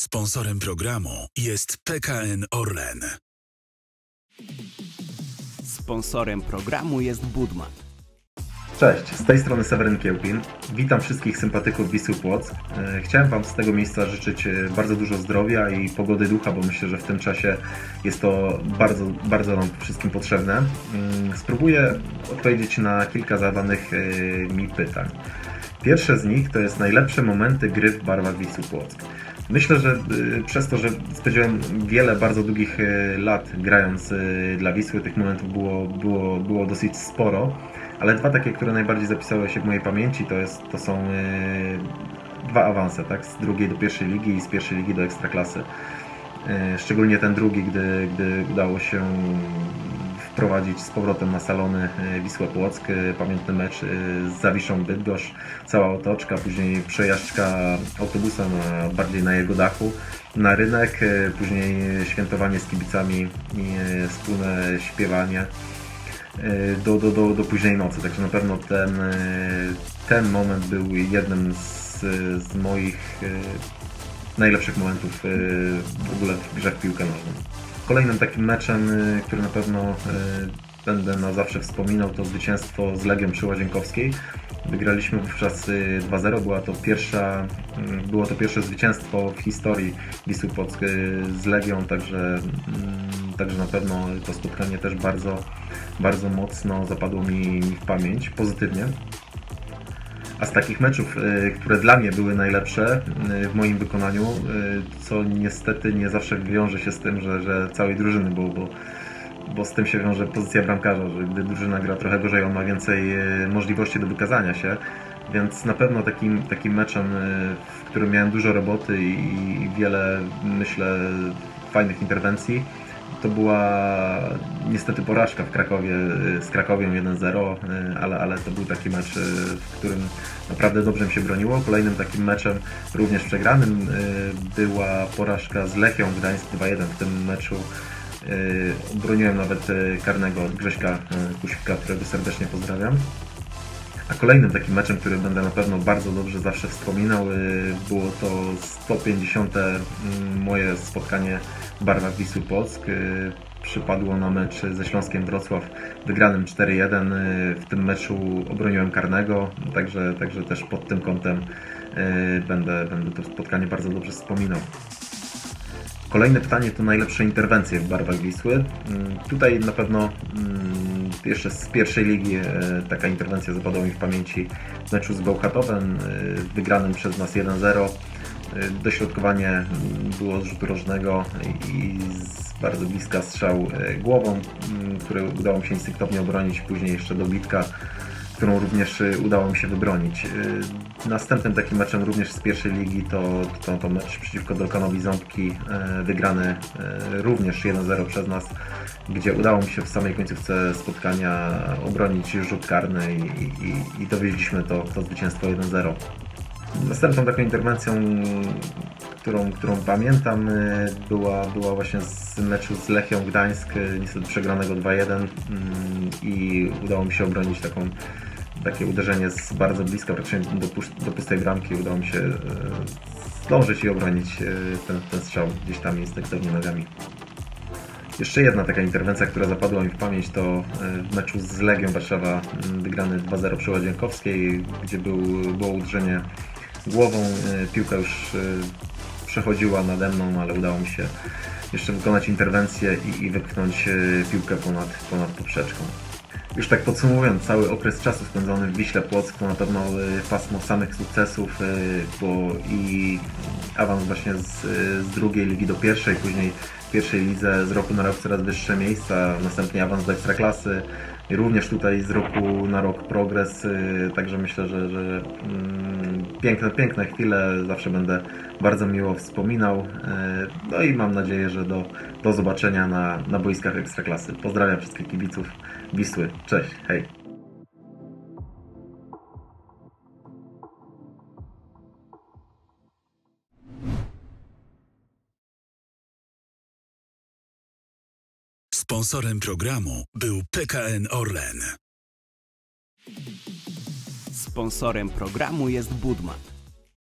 Sponsorem programu jest PKN Orlen. Sponsorem programu jest Budman. Cześć, z tej strony Seweryn Kiełpin. Witam wszystkich sympatyków Wisły Płock. Chciałem Wam z tego miejsca życzyć bardzo dużo zdrowia i pogody ducha, bo myślę, że w tym czasie jest to bardzo nam wszystkim potrzebne. Spróbuję odpowiedzieć na kilka zadanych mi pytań. Pierwsze z nich to jest najlepsze momenty gry w barwach Wisły Płock. Myślę, że przez to, że spędziłem wiele bardzo długich lat grając dla Wisły, tych momentów było dosyć sporo, ale dwa takie, które najbardziej zapisały się w mojej pamięci, to są dwa awanse, tak? Z drugiej do pierwszej ligi i z pierwszej ligi do Ekstraklasy. Szczególnie ten drugi, gdy udało się wprowadzić z powrotem na salony Wisłę Płock, pamiętny mecz z Zawiszą Bydgoszcz, cała otoczka, później przejażdżka autobusem, a bardziej na jego dachu, na rynek, później świętowanie z kibicami i wspólne śpiewanie do późnej nocy. Także na pewno ten moment był jednym z moich najlepszych momentów w ogóle w grze w piłkę nożną. Kolejnym takim meczem, który na pewno będę na zawsze wspominał, to zwycięstwo z Legią przy Łazienkowskiej. Wygraliśmy wówczas 2-0. Było to pierwsze zwycięstwo w historii Wisły Płock z Legią, także na pewno to spotkanie też bardzo mocno zapadło mi w pamięć, pozytywnie. A z takich meczów, które dla mnie były najlepsze w moim wykonaniu, co niestety nie zawsze wiąże się z tym, że całej drużyny, bo z tym się wiąże pozycja bramkarza, że gdy drużyna gra trochę gorzej, on ma więcej możliwości do wykazania się, więc na pewno takim meczem, w którym miałem dużo roboty i wiele, myślę, fajnych interwencji, to była niestety porażka w Krakowie z Krakowią 1-0, ale to był taki mecz, w którym naprawdę dobrze mi się broniło. Kolejnym takim meczem, również przegranym, była porażka z Lechią Gdańsk 2-1. W tym meczu broniłem nawet karnego od Grześka Kusika, którego serdecznie pozdrawiam. A kolejnym takim meczem, który będę na pewno bardzo dobrze zawsze wspominał, było to 150. moje spotkanie w barwach Wisły Płock. Przypadło na mecz ze Śląskiem Wrocław, wygranym 4-1. W tym meczu obroniłem karnego, także też pod tym kątem będę to spotkanie bardzo dobrze wspominał. Kolejne pytanie to najlepsze interwencje w barwach Wisły. Tutaj na pewno jeszcze z pierwszej ligi taka interwencja zapadła mi w pamięci w meczu z Bełchatowem, wygranym przez nas 1-0. Dośrodkowanie było z rzutu rożnego i z bardzo bliska strzał głową, który udało mi się instynktownie obronić, później jeszcze dobitka, którą również udało mi się wybronić. Następnym takim meczem również z pierwszej ligi to mecz przeciwko Dolkanowi Ząbki, wygrany również 1-0 przez nas, gdzie udało mi się w samej końcówce spotkania obronić rzut karny i dowieźliśmy to zwycięstwo 1-0. Następną taką interwencją, którą pamiętam, była właśnie z meczu z Lechią Gdańsk, niestety przegranego 2-1 i udało mi się obronić takie uderzenie z bardzo bliska, praktycznie do pustej bramki. Udało mi się zdążyć i obronić ten strzał gdzieś tam instynktownie nogami. Jeszcze jedna taka interwencja, która zapadła mi w pamięć, to w meczu z Legią Warszawa, wygrany 2-0 przy Łazienkowskiej, gdzie było uderzenie głową. Piłka już przechodziła nade mną, ale udało mi się jeszcze wykonać interwencję i wypchnąć piłkę ponad poprzeczką. Już tak podsumowując, cały okres czasu spędzony w Wiśle Płock to na pewno pasmo samych sukcesów, bo i awans właśnie z drugiej ligi do pierwszej, później w pierwszej lidze z roku na rok coraz wyższe miejsca, następnie awans do Ekstraklasy, i również tutaj z roku na rok progres, także myślę, że piękne chwile zawsze będę bardzo miło wspominał, no i mam nadzieję, że do zobaczenia na boiskach Ekstraklasy. Pozdrawiam wszystkich kibiców Wisły. Cześć, hej! Sponsorem programu był PKN Orlen. Sponsorem programu jest Budman.